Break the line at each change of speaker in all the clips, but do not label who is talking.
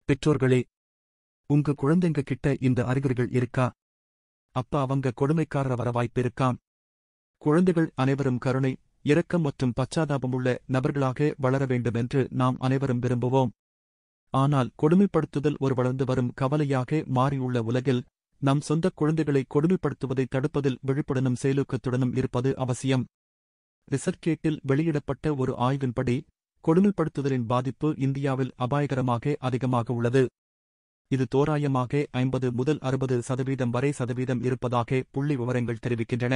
பெற்றோர்களே, உங்க குழந்தைங்க கிட்ட இந்த அறிகுறிகள் இருக்கா? அப்ப அவங்க கொடுமைக்காரர வர வாய்ப்பிருக்காம். குழந்தைகள் அனைவரும் கருணை, இரக்கம் மற்றும் பச்சாதாபமுள்ள நபர்களாக வளர வேண்டுமென்று நாம் அனைவரும் விரும்புவோம். ஆனால் கொடுமைப்படுத்துதல் ஒரு வளர்ந்து வரும் கவலையாக மாறியுள்ள உலகில் நம் சொந்த குழந்தைகளை கொடுமைப்படுத்துவதை தடுப்பதில் விழிப்புடனும் செயலூக்கத்துடனும் இருப்பது அவசியம். ரிசர்ச்கேட்டில் வெளியிடப்பட்ட ஒரு ஆய்வின்படி கொடுமைப்படுத்துதலின் பாதிப்பு இந்தியாவில் அபாயகரமாக அதிகமாக உள்ளது. இது தோராயமாக 50 முதல் 60% வரை இருப்பதாக புள்ளி விவரங்கள் தெரிவிக்கின்றன.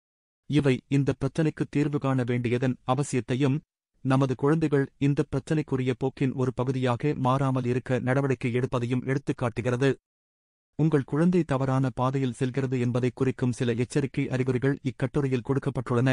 இவை இந்த பிரச்சினைக்கு தீர்வு காண வேண்டியதன் அவசியத்தையும், நமது குழந்தைகள் இந்த பிரச்சினைக்குரிய போக்கின் ஒரு பகுதியாக மாறாமல் இருக்க நடவடிக்கை எடுப்பதையும் எடுத்துக்காட்டுகிறது. உங்கள் குழந்தை தவறான பாதையில் செல்கிறது என்பதை குறிக்கும் சில எச்சரிக்கை அறிகுறிகள் இக்கட்டுரையில் கொடுக்கப்பட்டுள்ளன.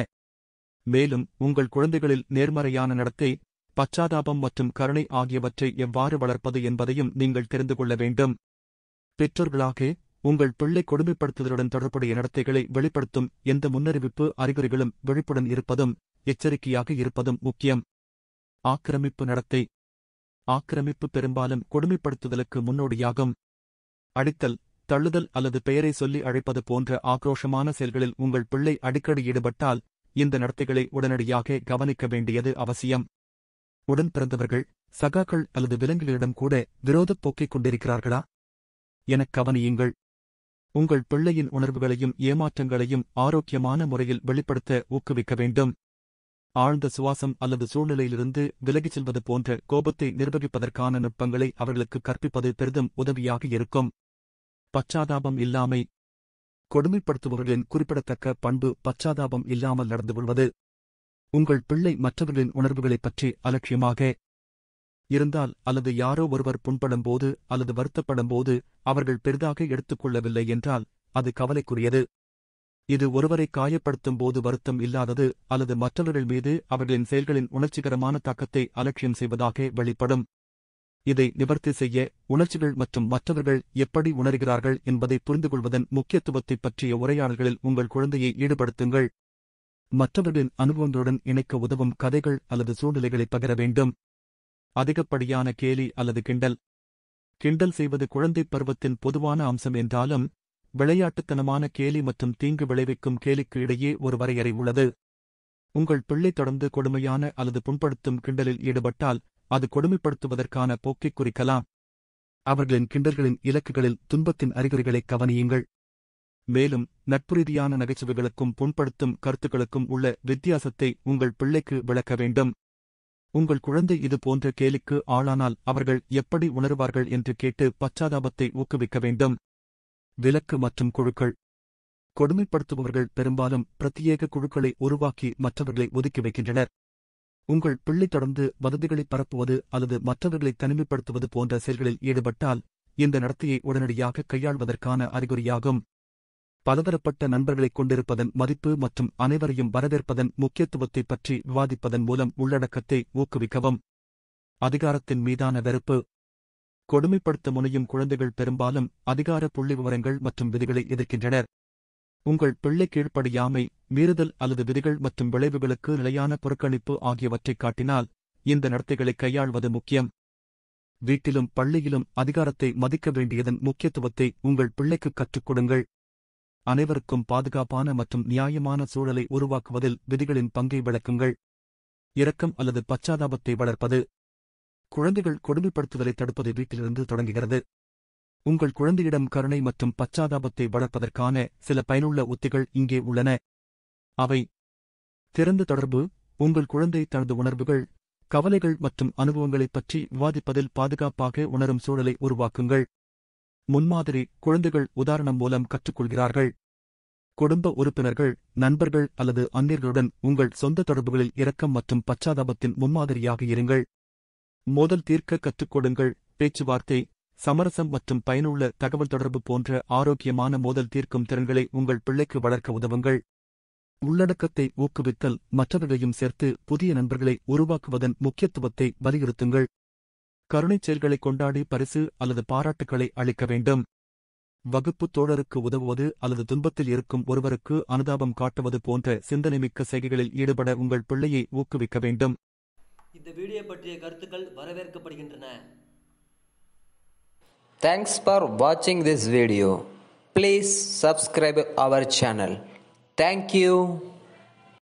மேலும் உங்கள் குழந்தைகளில் நேர்மறையான நடத்தை, பச்சாதாபம் மற்றும் கருணை ஆகியவற்றை எவ்வாறு வளர்ப்பது என்பதையும் நீங்கள் தெரிந்து கொள்ள வேண்டும். பெற்றோர்களாக உங்கள் பிள்ளை கொடுமைப்படுத்துதலுடன் தொடர்புடைய நடத்தைகளை வெளிப்படுத்தும் எந்த முன்னறிவிப்பு அறிகுறிகளும் விழிப்புடன் இருப்பதும் எச்சரிக்கையாக இருப்பதும் முக்கியம். ஆக்கிரமிப்பு நடத்தை. ஆக்கிரமிப்பு பெரும்பாலும் கொடுமைப்படுத்துதலுக்கு முன்னோடியாகும். அடித்தல், தள்ளுதல் அல்லது பெயரை சொல்லி அழைப்பது போன்ற ஆக்ரோஷமான செயல்களில் உங்கள் பிள்ளை அடிக்கடி ஈடுபட்டால் இந்த நடத்தைகளை உடனடியாக கவனிக்க வேண்டியது அவசியம். உடன் பிறந்தவர்கள், சகாக்கள் அல்லது விலங்குகளிடம் கூட விரோதப் போக்கைக் கொண்டிருக்கிறார்களா எனக் கவனியுங்கள். உங்கள் பிள்ளையின் உணர்வுகளையும் ஏமாற்றங்களையும் ஆரோக்கியமான முறையில் வெளிப்படுத்த ஊக்குவிக்க வேண்டும். ஆழ்ந்த சுவாசம் அல்லது சூழ்நிலையிலிருந்து விலகிச் செல்வது போன்ற கோபத்தை நிர்வகிப்பதற்கான நுட்பங்களை அவர்களுக்கு கற்பிப்பது பெரிதும் உதவியாக இருக்கும். பச்சாதாபம் இல்லாமை. கொடுமைப்படுத்துபவர்களின் குறிப்பிடத்தக்க பண்பு பச்சாதாபம் இல்லாமல் நடந்து கொள்வது. உங்கள் பிள்ளை மற்றவர்களின் உணர்வுகளைப் பற்றி அலட்சியமாக இருந்தால் அல்லது யாரோ ஒருவர் புண்படும்போது அல்லது வருத்தப்படும்போது அவர்கள் பெரிதாக எடுத்துக்கொள்ளவில்லை என்றால் அது கவலைக்குரியது. இது ஒருவரை காயப்படுத்தும் போது வருத்தம் இல்லாதது அல்லது மற்றவர்கள் மீது அவர்களின் செயல்களின் உணர்ச்சிகரமான தாக்கத்தை அலட்சியம் செய்வதாக வெளிப்படும். இதை நிவர்த்தி செய்ய உணர்ச்சிகள் மற்றும் மற்றவர்கள் எப்படி உணர்கிறார்கள் என்பதை புரிந்துகொள்வதன் முக்கியத்துவத்தைப் பற்றிய உரையாடல்களில் உங்கள் குழந்தையை ஈடுபடுத்துங்கள். மற்றவர்களின் அனுபவங்களுடன் இணைக்க உதவும் கதைகள் அல்லது சூழ்நிலைகளை பகிர வேண்டும். அதிகப்படியான கேலி அல்லது கிண்டல். கிண்டல் செய்வது குழந்தைப் பருவத்தின் பொதுவான அம்சம் என்றாலும், விளையாட்டுத்தனமான கேலி மற்றும் தீங்கு விளைவிக்கும் கேலிக்கு இடையே ஒரு வரையறை உள்ளது. உங்கள் பிள்ளை தொடர்ந்து கொடுமையான அல்லது புண்படுத்தும் கிண்டலில் ஈடுபட்டால் அது கொடுமைப்படுத்துவதற்கான போக்கைக் குறிக்கலாம். அவர்களின் கிண்டல்களின் இலக்குகளில் துன்பத்தின் அறிகுறிகளைக் கவனியுங்கள். மேலும் நட்புரீதியான நகைச்சுவைகளுக்கும் புண்படுத்தும் கருத்துக்களுக்கும் உள்ள வித்தியாசத்தை உங்கள் பிள்ளைக்கு விளக்க வேண்டும். உங்கள் குழந்தை இது போன்ற கேலிக்கு ஆளானால் அவர்கள் எப்படி உணருவார்கள் என்று கேட்டு பச்சாதாபத்தை ஊக்குவிக்க வேண்டும். விலக்கு மற்றும் குழுக்கள். கொடுமைப்படுத்துபவர்கள் பெரும்பாலும் பிரத்யேக குழுக்களை உருவாக்கி மற்றவர்களை ஒதுக்கி வைக்கின்றனர். உங்கள் பிள்ளை தொடர்ந்து வதந்திகளை பரப்புவது அல்லது மற்றவர்களை தனிமைப்படுத்துவது போன்ற செயல்களில் ஈடுபட்டால் இந்த நடத்தையை உடனடியாக கையாள்வதற்கான அறிகுறியாகும். பலதரப்பட்ட நண்பர்களைக் கொண்டிருப்பதன் மதிப்பு மற்றும் அனைவரையும் வரவேற்பதன் முக்கியத்துவத்தைப் பற்றி விவாதிப்பதன் மூலம் உள்ளடக்கத்தை ஊக்குவிக்கவும். அதிகாரத்தின் மீதான வெறுப்பு. கொடுமைப்படுத்த முனையும் குழந்தைகள் பெரும்பாலும் அதிகார புள்ளிவிவரங்கள் மற்றும் விதிகளை எதிர்க்கின்றனர். உங்கள் பிள்ளை கீழ்ப்படியாமை, மீறுதல் அல்லது விதிகள் மற்றும் விளைவுகளுக்கு நிலையான புறக்கணிப்பு ஆகியவற்றைக் காட்டினால் இந்த நடத்தைகளை கையாள்வது முக்கியம். வீட்டிலும் பள்ளியிலும் அதிகாரத்தை மதிக்க வேண்டியதன் முக்கியத்துவத்தை உங்கள் பிள்ளைக்கு கற்றுக் கொடுங்கள். அனைவருக்கும் பாதுகாப்பான மற்றும் நியாயமான சூழலை உருவாக்குவதில் விதிகளின் பங்கை விளக்குங்கள். இரக்கம் அல்லது பச்சாதாபத்தை வளர்ப்பது. குழந்தைகள் கொடுமைப்படுத்துதலை தடுப்பது வீட்டிலிருந்து தொடங்குகிறது. உங்கள் குழந்தையிடம் கருணை மற்றும் பச்சாதாபத்தை வளர்ப்பதற்கான சில பயனுள்ள உத்திகள் இங்கே உள்ளன. அவை: திறந்த தொடர்பு. உங்கள் குழந்தை தனது உணர்வுகள், கவலைகள் மற்றும் அனுபவங்களைப் பற்றி விவாதிப்பதில் பாதுகாப்பாக உணரும் சூழலை உருவாக்குங்கள். முன்மாதிரி. குழந்தைகள் உதாரணம் மூலம் கற்றுக்கொள்கிறார்கள். குடும்ப உறுப்பினர்கள், நண்பர்கள் அல்லது அந்நியர்களுடன் உங்கள் சொந்த தொடர்புகளில் இரக்கம் மற்றும் பச்சாதாபத்தின் முன்மாதிரியாக இருங்கள். மோதல் தீர்க்க கற்றுக் கொடுங்கள். பேச்சுவார்த்தை, சமரசம் மற்றும் பயனுள்ள தகவல் தொடர்பு போன்ற ஆரோக்கியமான மோதல் தீர்க்கும் திறன்களை உங்கள் பிள்ளைக்கு வளர்க்க உதவுங்கள். உள்ளடக்கத்தை ஊக்குவித்தல். மற்றவர்களையும் சேர்த்து புதிய நண்பர்களை உருவாக்குவதன் முக்கியத்துவத்தை வலியுறுத்துங்கள். கருணைச் செயல்களைக் கொண்டாடி பரிசு அல்லது பாராட்டுக்களை அளிக்க வேண்டும். வகுப்புத் தோழருக்கு உதவுவது அல்லது துன்பத்தில் இருக்கும் ஒருவருக்கு அனுதாபம் காட்டுவது போன்ற சிந்தனைமிக்க செய்கைகளில் ஈடுபட உங்கள் பிள்ளையை ஊக்குவிக்க வேண்டும்.
இந்த வீடியோ பற்றிய கருத்துக்கள் வரவேற்கப்படுகின்றன. Thanks for watching this video. Please subscribe our channel. Thank you.